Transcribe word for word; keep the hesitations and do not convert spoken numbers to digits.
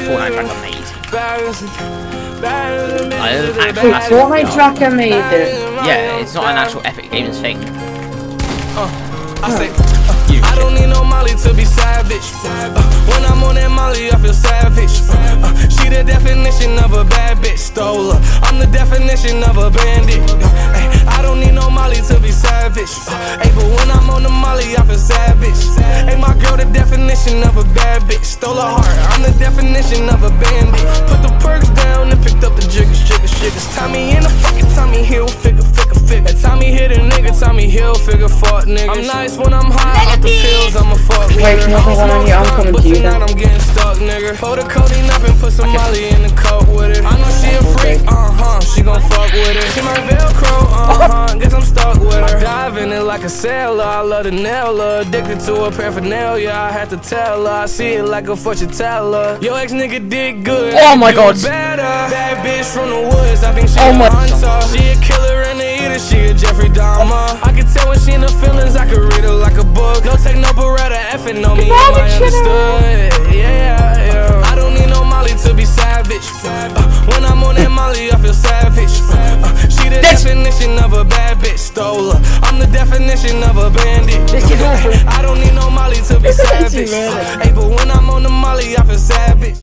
Fortnite track I made. Like, there's an actual Wait, massive Fortnite track I made it. Yeah, it's not an actual Epic Games thing. Uh, I say, uh, I don't need no Molly to be savage. Uh, when I'm on that Molly, I feel savage. Uh, uh, she the definition of a bad bitch. Stole her. I'm the definition of a bandit. Uh, ay, I don't need no Molly to be savage. Uh, ay, but when I'm on the Molly, I feel savage. Hey, my girl, the definition of a bad bitch. Stole her heart. I'm the definition of a bandit. Put the perks down and picked up the jiggers, jiggers, jiggers. Tommy in the fucking Tommy Hill, figure, figure, figure. And Tommy hit a nigga, Tommy Hill, figure, fuck nigga. I'm nice when I'm high off the pills, I'm a fuck nigga. Wait, nothing on you, I'm coming to you then. I'm getting stuck, nigga. Pour the codeine up and put some Molly in the coat with it. I know she a freak, uh-huh, she gon' fuck with it. She my Velcro, uh-huh, guess I'm stuck with her. I dive in it like a sailor, I love to nail her. Addicted to her paraphernalia, I had to tell her. I see it like a fortune teller. Yo ex-nigga did good. Oh my god. Better. Bad bitch from the woods, I think she oh a my hunter. She a killer and a eater, she a Jeffrey Dahmer. I can tell when she in the feelings, I can read her like a book. No take no beretta, effing on me, am I understood? Yeah, yeah. I don't need no Molly to be savage. Uh, when I'm on that Molly, I feel savage. Uh, she the That's definition of a bad bitch. Stole her. I'm the definition of a bandit. I don't need no Molly to be savage. Hey, but when I'm on the Molly, I feel savage.